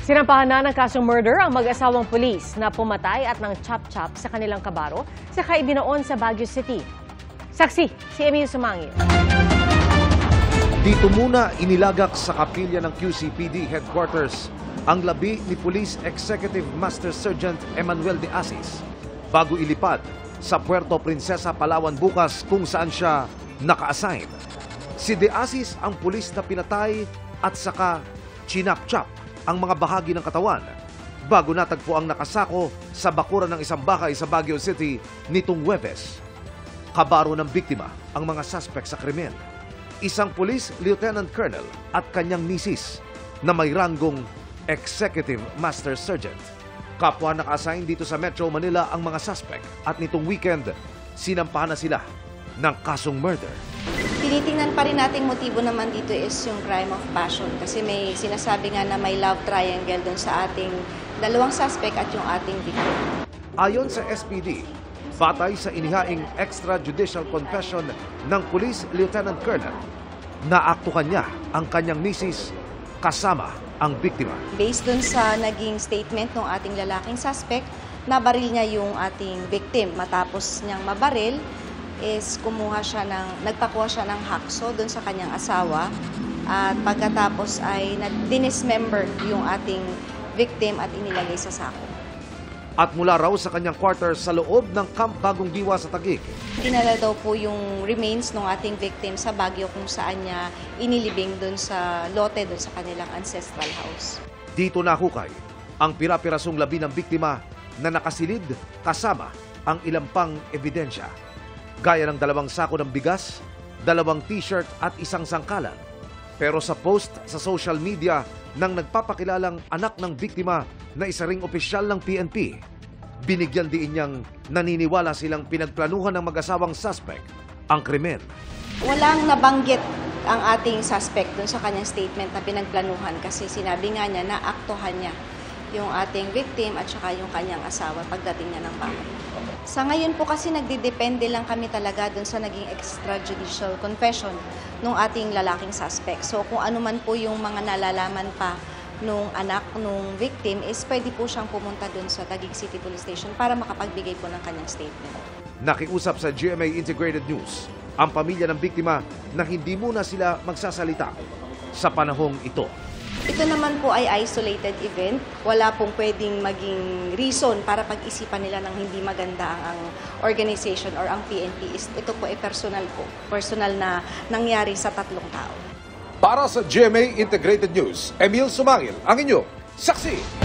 Sinampahan na ng kasong murder ang mag-asawang pulis na pumatay at ng chop-chop sa kanilang kabaro sa Kaibinoon sa Baguio City. Saksi, si Emil Sumangil. Dito muna inilagak sa kapilya ng QCPD headquarters ang labi ni Police Executive Master Sergeant Emmanuel de Asis bago ilipad sa Puerto Princesa, Palawan bukas kung saan siya naka-assign. Si de Asis ang pulis na pinatay at saka chinap-chop ang mga bahagi ng katawan bago natagpo ang nakasako sa bakuran ng isang bahay sa Baguio City nitong Huwebes. Kabaro ng biktima ang mga suspect sa krimen. Isang police lieutenant colonel at kanyang misis na may ranggong executive master sergeant. Kapwa naka-assign dito sa Metro Manila ang mga suspect at nitong weekend sinampahan na sila ng kasong murder. Tinitingnan pa rin natin motibo naman dito is yung crime of passion kasi may sinasabi nga na may love triangle doon sa ating dalawang suspect at yung ating victim. Ayon sa SPD, batay sa inihaing extrajudicial confession ng Police Lieutenant Colonel, naaktuhan niya ang kanyang misis kasama ang biktima. Based doon sa naging statement ng ating lalaking suspect, nabaril niya yung ating victim. Matapos niyang mabaril, is nagpakuha siya ng hakso doon sa kanyang asawa at pagkatapos ay dinismember yung ating victim at inilagay sa sako. At mula raw sa kanyang quarters sa loob ng Camp Bagong Diwa sa Taguig, Dinala daw po yung remains ng ating victim sa Baguio kung saan niya inilibing doon sa lote doon sa kanilang ancestral house. dito nahukay ang pira-pirasong labi ng biktima na nakasilid kasama ang ilang pang ebidensya. Gaya ng 2 sako ng bigas, 2 t-shirt at 1 sangkalan. Pero sa post sa social media ng nagpapakilalang anak ng biktima na isa ring opisyal ng PNP, binigyan diin niyang naniniwala silang pinagplanuhan ng mag-asawang suspect ang krimen. Walang nabanggit ang ating suspect dun sa kanyang statement na pinagplanuhan kasi sinabi nga niya na aktuhan niya yung ating victim at saka yung kanyang asawa pagdating niya ng bahay. Sa ngayon po kasi nagdidepende lang kami talaga dun sa naging extrajudicial confession ng ating lalaking suspect. So kung ano man po yung mga nalalaman pa nung anak nung victim is pwede po siyang pumunta dun sa Taguig City Police Station para makapagbigay po ng kanyang statement. Nakiusap sa GMA Integrated News ang pamilya ng biktima na hindi muna sila magsasalita sa panahong ito. Ito naman po ay isolated event. Wala pong pwedeng maging reason para pag-isipan nila ng hindi maganda ang organization or ang PNP. Ito po ay personal po. Personal na nangyari sa 3 tao. Para sa GMA Integrated News, Emil Sumangil, ang inyo saksi.